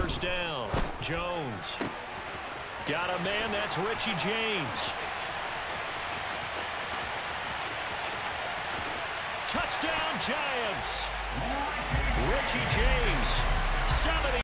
first down. Jones. Got a man, that's Richie James. Touchdown, Giants. Richie James, 70.